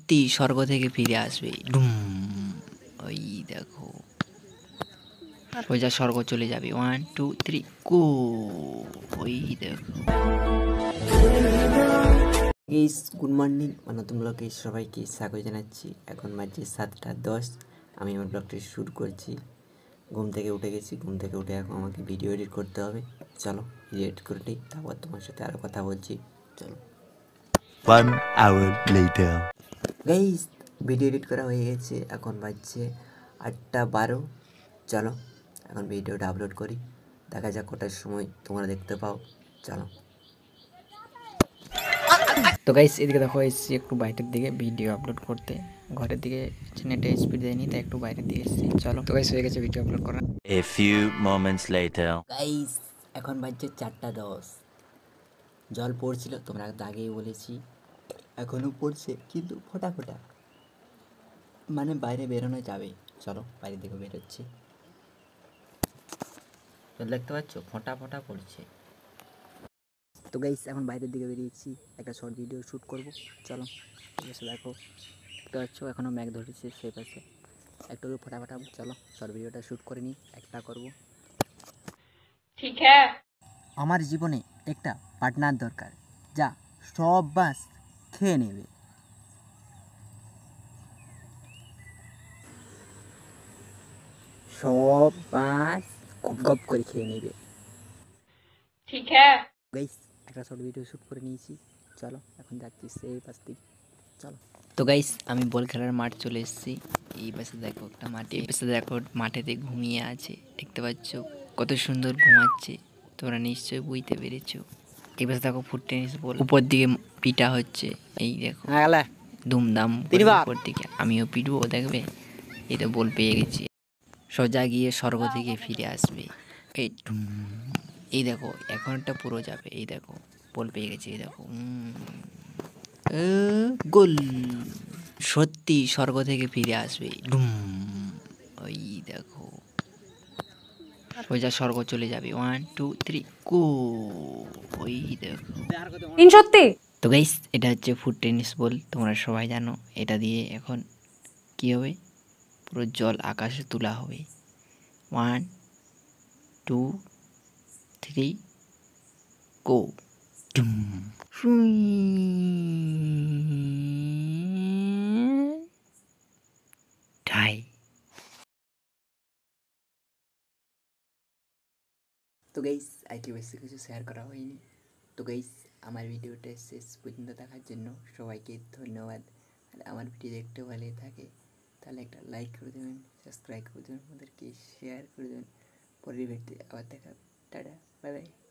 সত্যি স্বর্গ থেকে ফিরে আসবে। ডুম, ওই দেখো সোজা স্বর্গ চলে যাবে। 1 2 3 গো। ওই দেখো গাইস, গুড মর্নিং। নতুন ব্লগে সবাইকে স্বাগত জানাচ্ছি। এখন বাজে 7:10। আমি আমার ব্লগটি শুরু করছি। ঘুম থেকে উঠে গেছি। ঘুম থেকে উঠে এখন আমাকে ভিডিও এডিট করতে হবে। চলো এডিট করে নিই, তারপর তোমার সাথে আরও কথা বলছি। চলো। 1 hour later. Guys, video edit করা হয়ে গেছে। এখন বাজছে 8:12। চলো এখন ভিডিওটা আপলোড করি, দেখা যাক কটার সময় তোমরা দেখতে পাও। চলো। তো গাইস, এদিকে দেখো এসেছি একটু বাইরের দিকে ভিডিও আপলোড করতে। ঘরের দিকে নেটে স্পিড দেয়নি, তাই একটু বাইরের দিকে এসেছি। চলো। তো গাইস, হয়ে গেছে ভিডিও আপলোড করা। A few moments later. Guys, এখন বাজছে 4:10। জল পড়ছিল, তোমরা তো আগেই বলেছি, এখনও পড়ছে কিন্তু ফোঁটা ফোঁটা, মানে বাইরে বেরোনো যাবে। চলো বাইরের দিকে বেরোচ্ছি। জল দেখতে পাচ্ছ, ফোঁটা ফোঁটা পড়ছে। তো গাইস, এখন বাইরের দিকে বেরিয়েছি, একটা শর্ট ভিডিও শ্যুট করব। চলো এসে দেখো, দেখতে পাচ্ছ এখনও ম্যাগ ধরেছে সেই পাশে, একটু ফোটা ফোটা। চলো শর্ট ভিডিওটা শ্যুট করে নিই, একটা করব। ঠিক হ্যাঁ। আমার জীবনে একটা পার্টনার দরকার, যা সব বাস খেয়ে নেবে। সব বাস গপ গপ করে খেয়ে নেবে। ঠিক হ্যাঁ। গাইস, একটা শর্ট ভিডিও শ্যুট করে নিয়েছি। চলো এখন যাচ্ছি সেই পাশ থেকে। চলো। তো গাইস, আমি বল খেলার মাঠ চলে এসেছি। এই পাশে দেখো একটা মাঠে, এই পাশে দেখো মাঠেতে ঘুমিয়ে আছে, দেখতে পাচ্ছ কত সুন্দর ঘুমাচ্ছে। তোমরা নিশ্চয়ই বুঝতে পেরেছো। এই পাশে দেখো ফুট টেনিস বল উপর দিকে পিটা হচ্ছে। এই দেখো ধুমধাম উপর দিকে, আমিও পিটবো, দেখবে। এই তো বল পেয়ে গেছি, সোজা গিয়ে স্বর্গ থেকে ফিরে আসবে। এই এই দেখো এখন একটা পুরো যাবে। এই দেখো বল পেয়ে গেছে। এই দেখো গোল। সত্যি স্বর্গ থেকে ফিরে আসবে। ডুম, ওই দেখো সোজা স্বর্গ চলে যাবে। 1 2 3 গো। ওই দেখো সত্যি। তো গাইস, এটা হচ্ছে ফুট টেনিস বল, তোমরা সবাই জানো। এটা দিয়ে এখন কি হবে, পুরো জল আকাশে তোলা হবে। 1 2 3 গো। ঠাই। তো গাইস, আজকে বেশি কিছু শেয়ার করা হয়নি। তো গাইস, আমার ভিডিওটা শেষ পর্যন্ত দেখার জন্য সবাইকে ধন্যবাদ। আর আমার ভিডিও দেখতে ভালো থাকে তাহলে একটা লাইক করে দেবেন, সাবস্ক্রাইব করে দেবেন, আমাদেরকে শেয়ার করে দেবেন। পরের ভিডিওতে আবার দেখা। Tata, bye by.